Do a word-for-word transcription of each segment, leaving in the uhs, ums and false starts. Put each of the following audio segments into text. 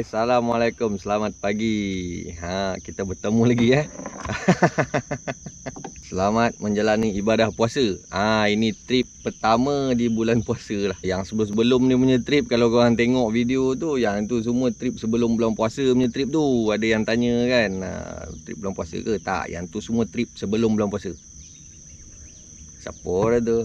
Assalamualaikum, selamat pagi. Ha, kita bertemu lagi eh. Selamat menjalani ibadah puasa. Ha, ini trip pertama di bulan puasa lah. Yang sebelum-sebelum ni punya trip, kalau korang tengok video tu, yang tu semua trip sebelum bulan puasa punya trip tu. Ada yang tanya kan, ha, trip bulan puasa ke? Tak, yang tu semua trip sebelum bulan puasa. Siapa dah tu?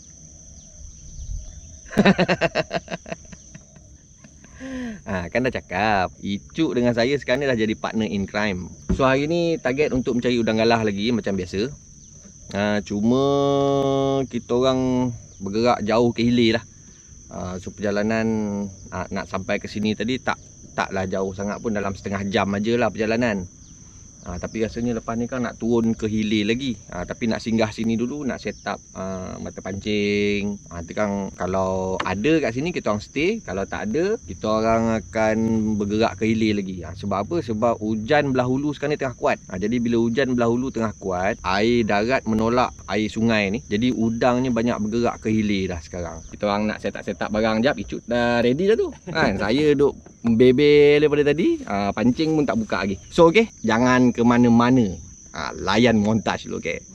Ha, kan dah cakap, Icuk dengan saya sekarang ni dah jadi partner in crime. So hari ni target untuk mencari udang galah lagi macam biasa. Ha, cuma kita orang bergerak jauh ke hilir lah. Ha, so perjalanan ha, nak sampai ke sini tadi tak taklah jauh sangat pun, dalam setengah jam aja lah perjalanan. Ha, tapi rasanya lepas ni kan nak turun ke hilir lagi. Ha, tapi nak singgah sini dulu, nak set up uh, mata pancing. Ha, nanti kan kalau ada kat sini kita orang stay. Kalau tak ada, kita orang akan bergerak ke hilir lagi. Ha, sebab apa? Sebab hujan belah hulu sekarang ni tengah kuat. Ha, jadi bila hujan belah hulu tengah kuat, air darat menolak air sungai ni. Jadi udangnya banyak bergerak ke hilir dah sekarang. Kita orang nak set up-set up barang jap. Icuk dah ready dah tu. Kan? Saya duk bebel daripada tadi. Ha, pancing pun tak buka lagi. So okey, jangan ke mana-mana. Ha, layan montaj dulu, okey.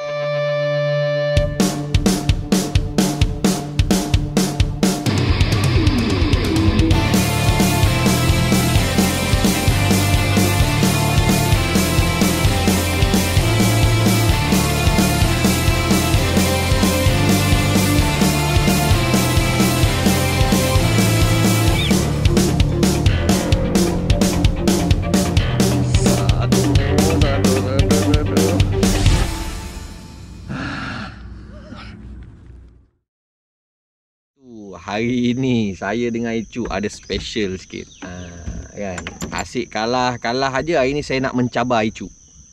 Hari ini saya dengan Icuk ada special sikit. Ha, kan? Asyik kalah-kalah aja. Hari ni saya nak mencabar Icuk.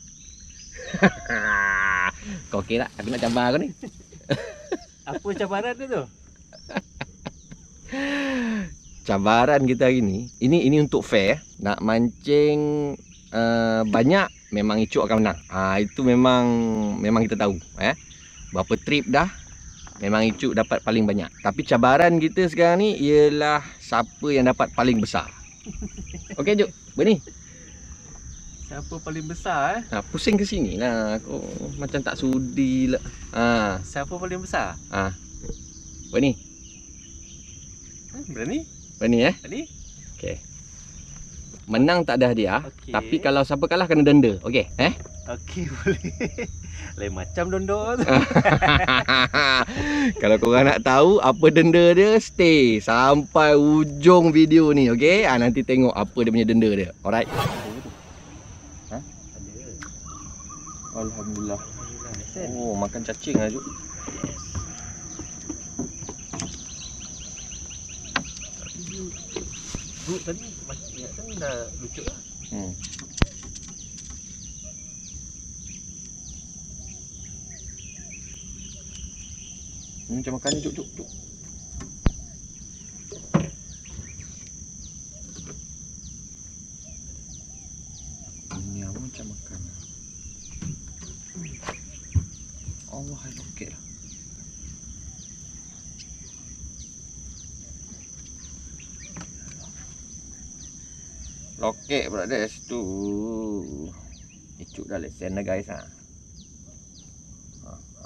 Kau okey tak? Aku nak cabar kau ni. Apa cabaran dia tu? Cabaran kita hari ni, ini ini untuk fair. Nak mancing uh, banyak, memang Icuk akan menang. Ha, itu memang memang kita tahu. Eh? Berapa trip dah, memang Icuk dapat paling banyak. Tapi cabaran kita sekarang ni ialah siapa yang dapat paling besar. Okey Icuk, berni. Siapa paling besar eh? Ha, pusing ke sini lah. Kau macam tak sudi lah. Ha, Siapa paling besar? ha. Berni. Hmm, berani? Berni eh. Berani? Okey. Menang tak ada hadiah, Okey. tapi kalau siapa kalah kena denda. Okey, eh? Okey, boleh. Lain macam dondo tu. Kalau korang nak tahu apa denda dia, stay sampai ujung video ni, okey? Ha, nanti tengok apa dia punya denda dia. Alright. Ha? Ada. Alhamdulillah. Alhamdulillah. Oh, makan cacing lah Cuk. Yes. Tapi tadi macam kan dah lucu lah. Hmm. Ni macam makan ni Cuk, Cuk, Cuk. Ini apa macam makan. Allah, okey lah. Lokek pula dia situ. Icuk dah lesen dah guys ha. Ha, ha.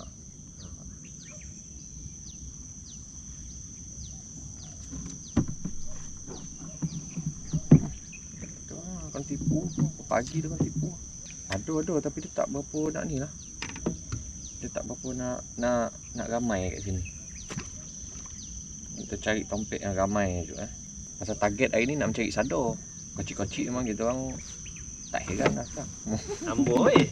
Tu akan tipu. Pagi tu kan tipu. Aduh aduh tapi dia tak berapa nak ni lah. Dia tak berapa nak nak nak ramai kat sini. Kita cari tompek yang ramai je eh. Pasal target hari ni nak mencari sadar. Kocik-kocik memang kita orang tak heran lah sekarang. Amboi.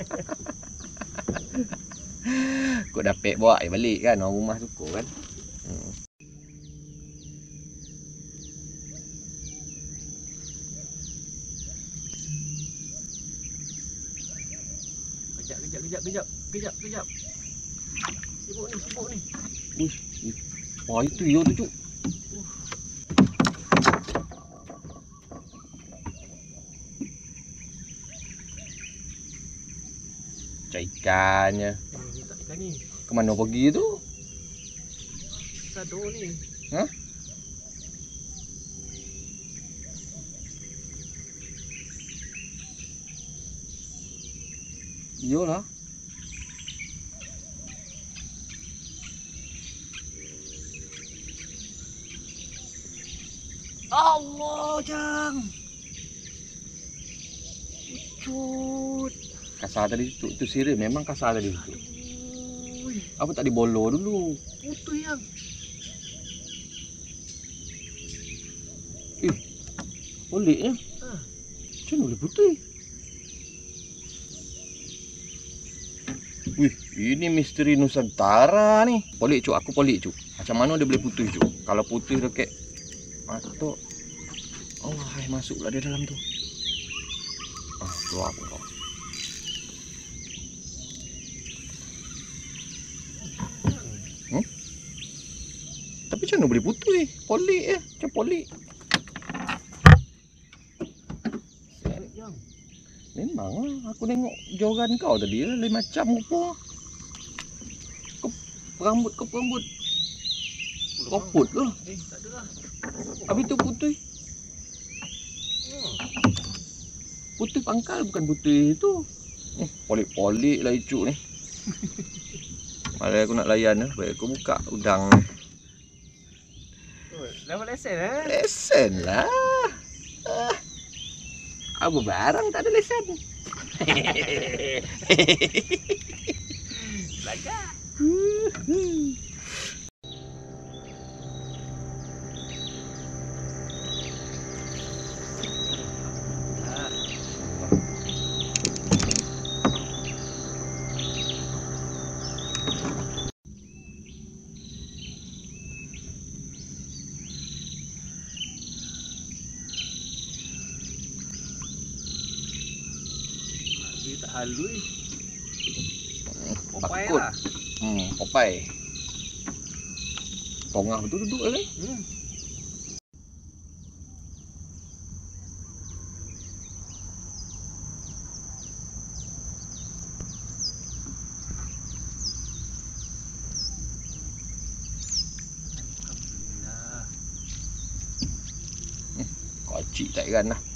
Kau dapat bawa air balik kan, orang rumah suka kan. Hmm. Kejap, kejap, kejap, kejap. Kejap, kejap. Sibuk ni, sibuk ni. Uish. Wah, itu dia tu Cuk. Cari ikannya. Ni tak ikan ni. Ke mana pergi tu? Sado ni. Ha? Iyalah. Allah, Jang. Ucut. Kasar tadi tu, tu sirih memang kasar tadi tu. Aduh. Apa tak dibolor dulu? Putus, Yang. Eh, poliknya. Ha. Macam mana boleh putih? Wih, ini misteri Nusantara ni. Polik cuk, aku polik cuk. Macam mana dia boleh putih cuk? Kalau putih dekat matok. Oh, hai masuk pula dia dalam tu. Ah, keluar aku kau. Hmm? Tapi macam mana boleh putih? Polik je, macam polik. Yang. Memang lah, aku tengok joran kau tadi lah, lain macam rupa. Kau rambut kau rambut koput ke? Eh, tak ada lah. Habis tu putih. Oh. Putih pangkal bukan putih tu. Eh, polik-polik lah icuk ni. Malah aku nak layan lah, baik aku buka udang ni. Oh, dapat lesen eh? Lesen lah. Ah. Apa barang tak ada lesen. Belagak. Dia tak halus. Popeye Takut. lah. Hmm, Popeye. Pongah betul duduk lah kan? Hmm. Alhamdulillah. Kocik tak ikan lah.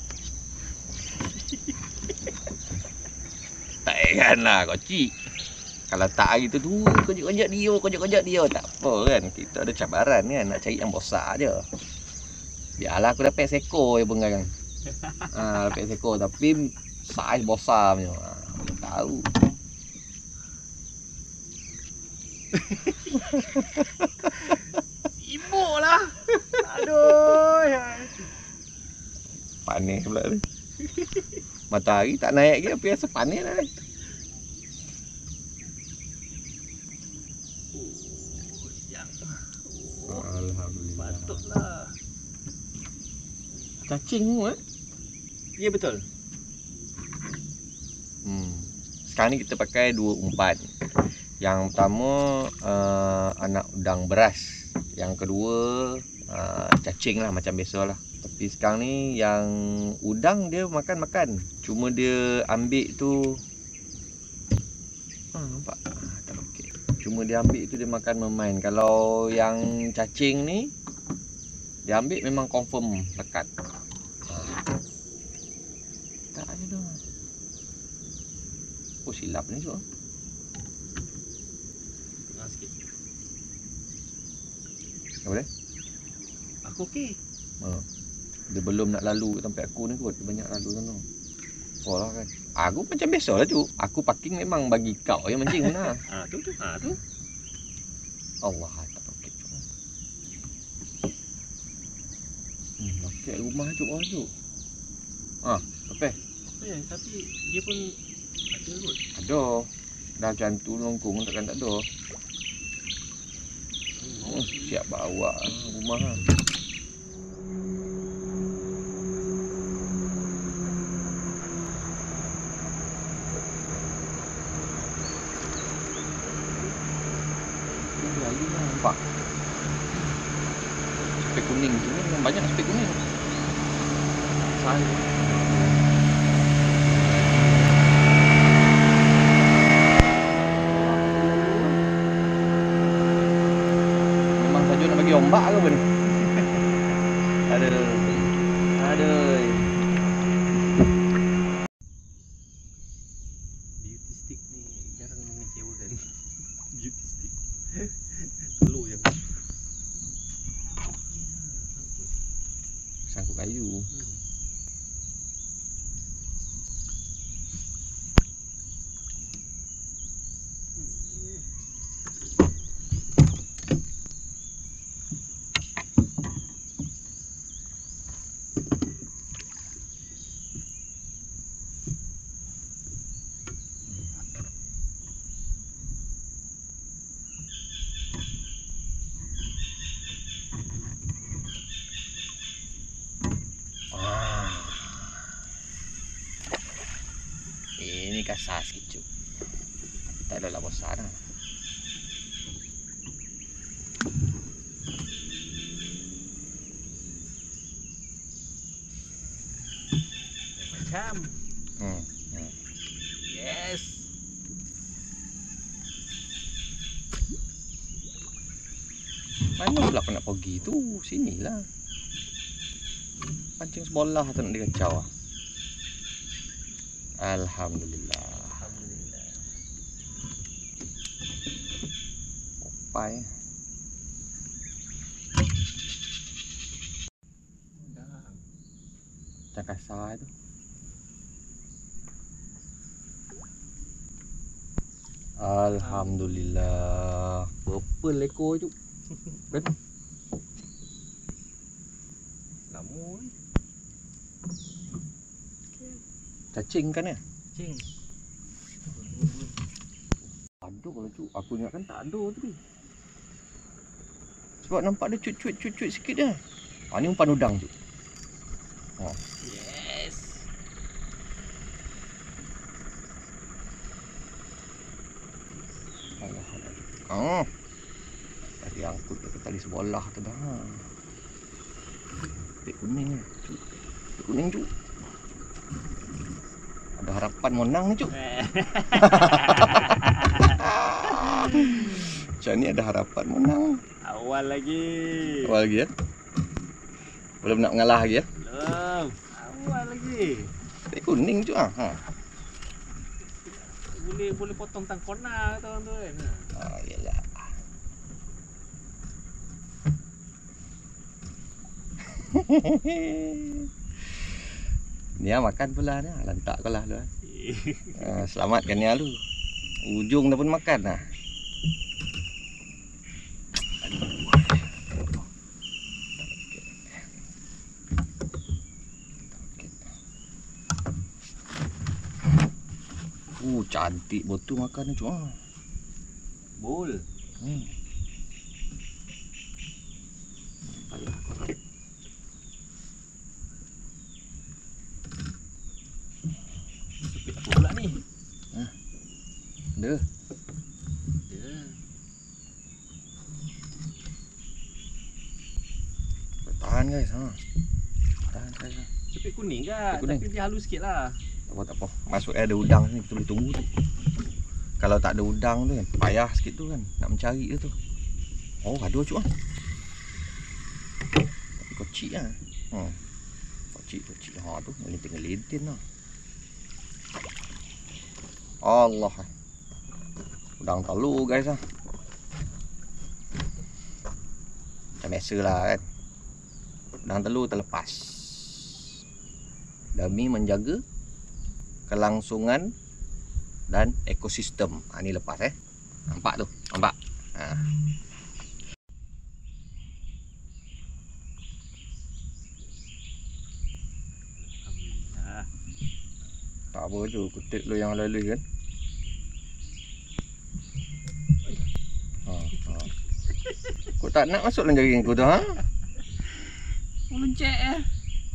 Tak ikan lah kocik. Kalau tak hari tu tu kojak-kojak dia, kojak-kojak dia tak apa kan. Kita ada cabaran kan, nak cari yang besar je. Biarlah aku dapat seekor je pun kan. Ha, dapat seekor tapi saiz besar punya. Ha, aku tahu. Sibuk lah. Aduh. Panis pula ni. Matahari tak naik ke, biasa panis lah ni. Oh, yang. Alhamdulillah. Patutlah. Cacing semua eh. Ya betul. Hmm. Sekarang ni kita pakai dua umpan. Yang pertama uh, anak udang beras. Yang kedua uh, cacing lah macam biasa lah. Tapi sekarang ni yang udang dia makan-makan. Cuma dia ambil tu ha, nampak? Ha, tak okey. Cuma dia ambil tu dia makan memain. Kalau yang cacing ni dia ambil memang confirm lekat. Ha. Tak ada dah. Oh silap ni tu. Tengah sikit. Tak boleh? Aku okey. Ha. Dia belum nak lalu sampai aku ni kot. Dia banyak lalu sana. Oh lah kan. Aku macam biasa lah tu. Aku parking memang bagi kau yang mancing mana. Ha tu tu. Ha tu. Allah tak okey. Hmm, okey rumah tu orang tu. Ah, apa? Eh, tapi dia pun ada kot. Ada. Dah macam tu longkung takkan tak ada. Hmm, siap bawa rumah lah. Nampak spek kuning tu memang banyak spek kuning. Saya memang saja nak bagi ombak ke apa ni? Aduh. Aduh. Beauty stick. kasar sikit cuk. Tak adalah besar dah. Macam. Hmm. hmm. Yes. Mana pula aku nak pergi tu? Sinilah. Pancing sebolah tu nak dikacau ah. Alhamdulillah. Alhamdulillah. Popai. Macam kasar tu. Alhamdulillah. Purple ekor tu. Kan? Lama ni. Cacing kan ya? Cing. Ada kalau cuk. Aku ingat kan tak ada tadi. Sebab nampak dia cut-cut cut-cut sikit dah. Ah ni umpan udang cuk. Oh. Yes. Alhamdulillah. Oh. Tadi angkut ke tali sebolah tu dah. Pek kuning ni. Cuk. Pek kuning cuk. Ada harapan menang ni cuk. Macam ni ada harapan menang. Awal lagi. Awal lagi ya. Belum nak mengalah lagi ya. Belum. Awal lagi. Pek kuning cuk ah. Ha. Boleh boleh potong tangkona tu tu kan. Ah yalah. Nia makan pula ni. Lantak kau lah lu. Uh, selamatkan Nia lu. Ujung dah pun makan lah. Uh, cantik betul makan ni cuma. Bol. Hmm. Sepit apa pula ni? Ha. Ada. Ya. Tahan guys ha. Tahan guys. Ha. Sepit kuning ke? Sepit kuning. Tapi dia halus sikit lah. Tak apa tak apa. Masuk ada udang ni kita boleh tunggu tu. Kalau tak ada udang tu kan payah sikit tu kan nak mencari dia tu. Oh ada cuk ah. Tapi kocik ah. Hmm. Kocik kocik ha tu ngelintin-ngelintin lah. Allah. Udang telur guys ah. Macam biasalah kan. Udang telur terlepas. Demi menjaga kelangsungan dan ekosistem. Ha, ni lepas eh. Nampak tu? Nampak? Ha. Alhamdulillah. Tak apa tu, kutip lu yang lalu kan. Ha, ha. Kau tak nak masuk dalam jaring aku tu ha? Meluncak eh.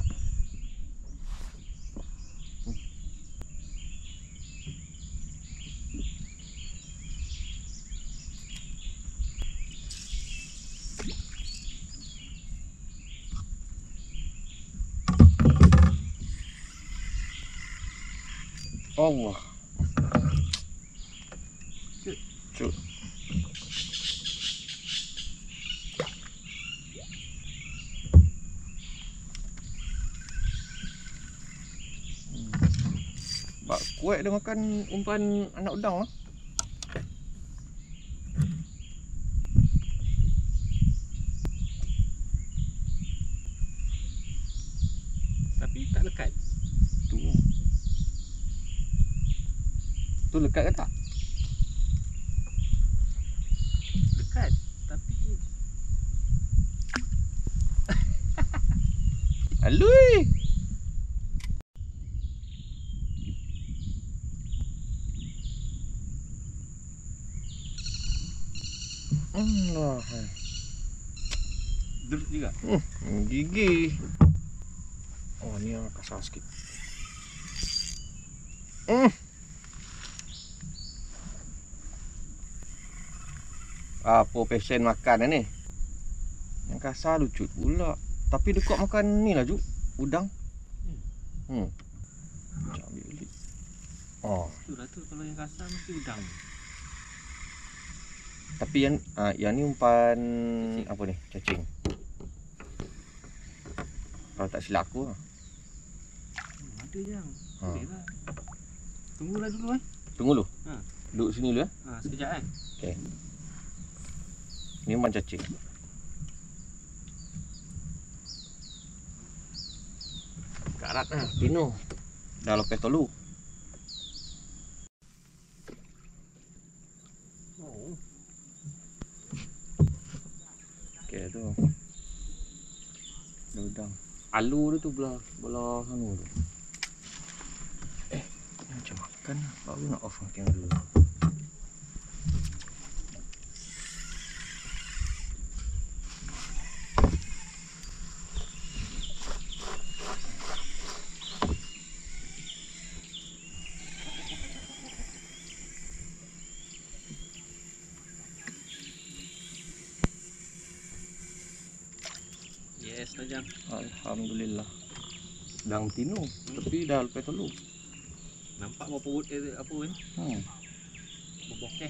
Allah. Cuk. Cuk. Bak kuat dia makan umpan anak udang lah. Tapi tak lekat. Tu. Tu lekat ke tak? Dekat. Tapi Alui. Allah. Duduk juga. Hmm, gigi. Oh, ni yang kasar sikit. Hmm. Apa pesen makan ni? Yang kasar lucut pula. Tapi dekat makan ni lah Juk, udang. Hmm. Sekejap ambil balik. Oh. Itulah tu, kalau yang kasar mesti udang. Tapi yang ah, yang ni umpan Cacing. apa ni? Cacing. Kalau tak silap aku lah. Hmm, ada yang. Ha. Boleh lah. Tunggulah dulu eh. Tunggu dulu. Ha. Duduk sini dulu ya. Ha, sekejap eh. Okey. Ni umpan cacing. Karat lah, Pino. Dah lepas tolu. Oh. Okey tu. Ada udang. Alu dia tu belah belah sana tu. Eh, ni macam makan lah. Baru nak off makan dulu. Yes, Tajang. Alhamdulillah. Udang tino, tapi dah lepas tolu. Nampak berapa perut dia tu, apa kan? Hmm. Berbokeh.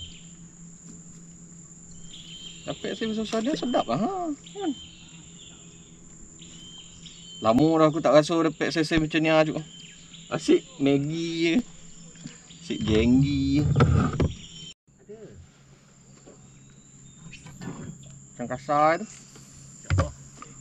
Dapat saya besar-besar dia sedap lah. Ha. Kan? Lama dah aku tak rasa dapat sesei macam ni ajuk. Asyik Maggi je. Asyik jenggi je. Ada. Macam kasar tu. InsyaAllah.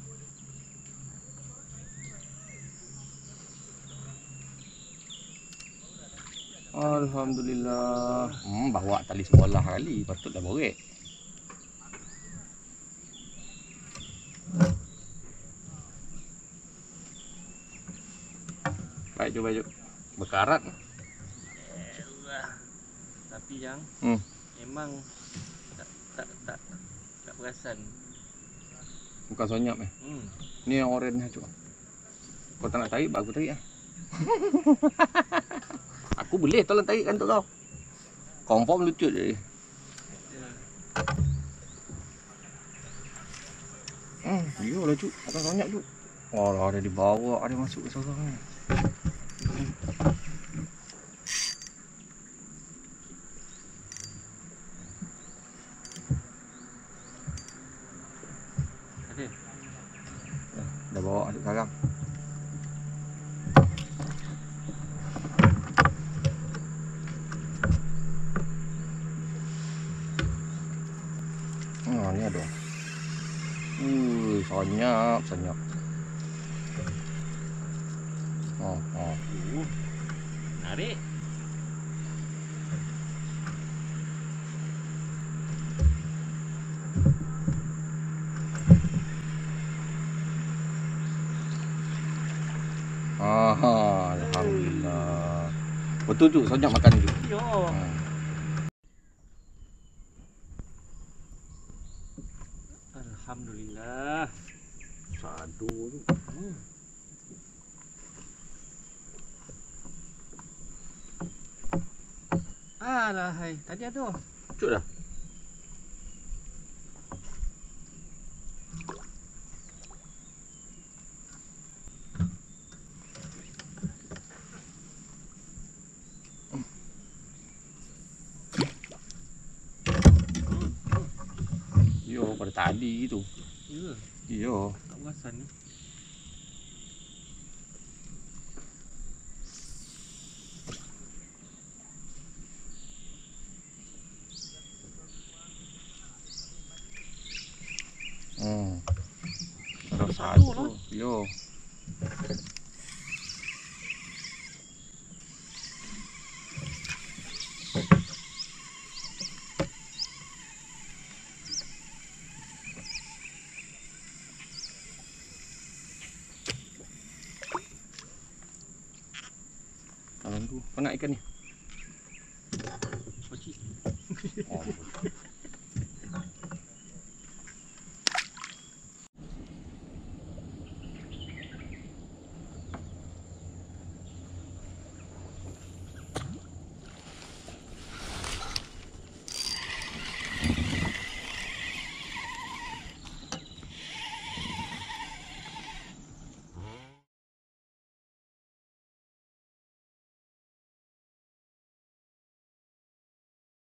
Alhamdulillah. Hmm, bawa tali sebelah kali. Patutlah borek. Baik jom, baik jom. Berkarat. Elah. Tapi yang Hmm. memang tak tak tak tak perasan. Bukan sonyap eh. Hmm. Ni yang oren lah cuk. Kau tak nak tarik, aku tarik lah. Aku boleh tolong tarikkan untuk kau. Confirm lucut je. Hmm, dia lah cuk. Bukan sonyap cuk. Oh, ada di bawah, ada masuk ke sorang ni. Ada. Dah bawa masuk sarang. Ah, ni ada. Uh, sonyap, sonyap. Oh, oh. Uh. Narik. Ah, alhamdulillah. Betul tu, sonyap makan tu. Yo. Hmm. Alhamdulillah. Sadu tu. Hmm. Alah, hai. Tadi ada. Cuk dah. Yo, pada tadi tu. Ya, Yo. tak perasan ni. Hmm. Ada satu. Yo. Kalau tu, kau nak ikan ni? Kocik. Oh.